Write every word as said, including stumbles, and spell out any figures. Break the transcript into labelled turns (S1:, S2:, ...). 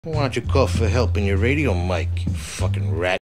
S1: Why don't you call for help in your radio mic, you fucking rat?